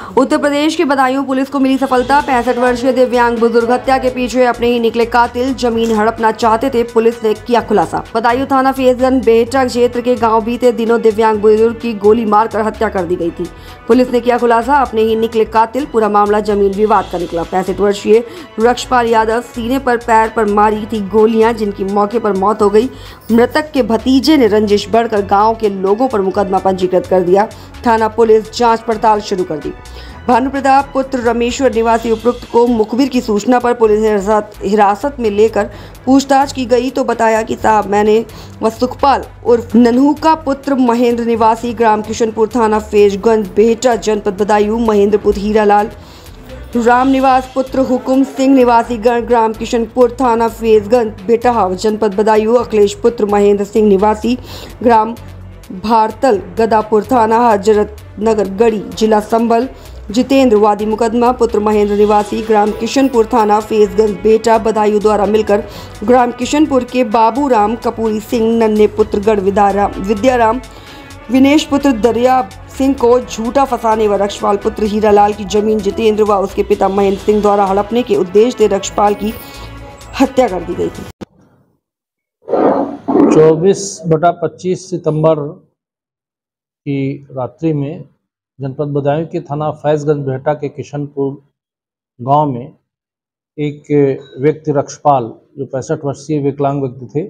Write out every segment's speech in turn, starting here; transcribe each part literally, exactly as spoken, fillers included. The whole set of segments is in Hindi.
उत्तर प्रदेश के बदायूं पुलिस को मिली सफलता। पैंसठ वर्षीय दिव्यांग बुजुर्ग हत्या के पीछे अपने ही निकले कातिल जमीन हड़पना चाहते थे, पुलिस ने किया खुलासा। बदायूं थाना फैजगंज बेहटा क्षेत्र के गांव बीते दिनों दिव्यांग बुजुर्ग की गोली मारकर हत्या कर दी गई थी। पुलिस ने किया खुलासा, अपने ही निकले कातिल। पूरा मामला जमीन विवाद का निकला। पैंसठ वर्षीय रक्षपाल यादव सीने पर पैर पर मारी थी गोलियां, जिनकी मौके पर मौत हो गई। मृतक के भतीजे ने रंजिश बढ़कर गाँव के लोगों पर मुकदमा पंजीकृत कर दिया। थाना पुलिस जांच पड़ताल शुरू कर दी। भानु प्रताप पुत्र रमेश्वर निवासी उपरोक्त को मुखबिर की सूचना पर पुलिस हिरासत में लेकर पूछताछ की गई तो बताया कि साहब मैंने व सुखपाल उर्फ नन्हू का पुत्र महेंद्र निवासी ग्राम किशनपुर थाना फैजगंज बेहटा जनपद बदायूं, महेंद्र पुत्र हीरालाल राम निवास पुत्र हुकुम सिंह निवासी ग्राम किशनपुर थाना फैजगंज बेटा जनपद बदायूं, अखिलेश पुत्र महेंद्र सिंह निवासी ग्राम भारतल गदापुर थाना हजरत नगर गढ़ी जिला संभल, जितेंद्र वादी मुकदमा पुत्र महेंद्र निवासी ग्राम किशनपुर थाना फैजगंज बेटा बदायूं द्वारा मिलकर ग्राम किशनपुर के बाबूराम कपूरी सिंह नन्हे पुत्र गढ़ विद्याराम विनेश पुत्र दरिया सिंह को झूठा फंसाने व रक्षपाल पुत्र हीरालाल की जमीन जितेंद्र व उसके पिता महेंद्र सिंह द्वारा हड़पने के उद्देश्य से रक्षपाल की हत्या कर दी गई थी। चौबीस बटा पच्चीस सितंबर की रात्रि में जनपद बदायूं के थाना फैजगंज बेहटा के किशनपुर गांव में एक व्यक्ति रक्षपाल जो पैंसठ वर्षीय विकलांग व्यक्ति थे,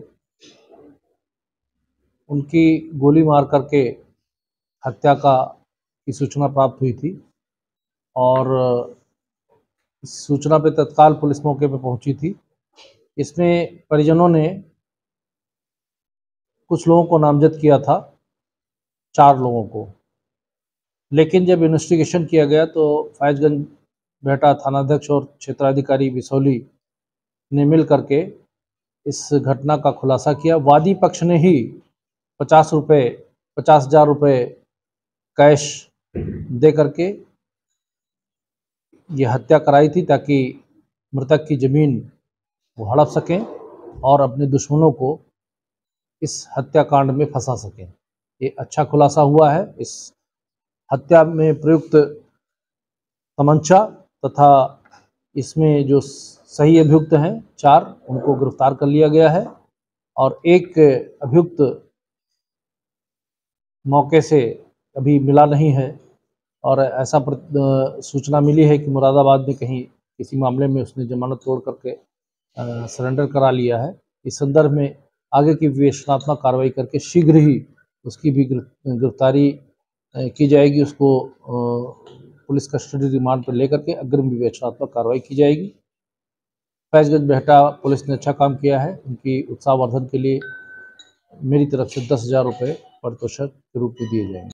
उनकी गोली मार करके हत्या का की सूचना प्राप्त हुई थी और इस सूचना पे तत्काल पुलिस मौके पर पहुंची थी। इसमें परिजनों ने कुछ लोगों को नामजद किया था, चार लोगों को, लेकिन जब इन्वेस्टिगेशन किया गया तो फैजगंज बेहटा थानाध्यक्ष और क्षेत्राधिकारी बिसौली ने मिल करके इस घटना का खुलासा किया। वादी पक्ष ने ही पचास रुपये पचास हजार रुपये कैश दे करके ये हत्या कराई थी ताकि मृतक की ज़मीन वो हड़प सकें और अपने दुश्मनों को इस हत्याकांड में फंसा सकें। ये अच्छा खुलासा हुआ है। इस हत्या में प्रयुक्त तमंचा तथा इसमें जो सही अभियुक्त हैं चार, उनको गिरफ्तार कर लिया गया है और एक अभियुक्त मौके से अभी मिला नहीं है और ऐसा सूचना मिली है कि मुरादाबाद में कहीं किसी मामले में उसने जमानत तोड़ करके सरेंडर करा लिया है। इस संदर्भ में आगे की विवेचनात्मक कार्रवाई करके शीघ्र ही उसकी भी गिरफ्तारी की जाएगी। उसको पुलिस कस्टडी रिमांड पर लेकर के अग्रिम विवेचनात्मक कार्रवाई की जाएगी। फैजगंज बेहटा पुलिस ने अच्छा काम किया है। उनकी उत्साहवर्धन के लिए मेरी तरफ से दस हजार रुपये पारितोषिक के रूप में दिए जाएंगे।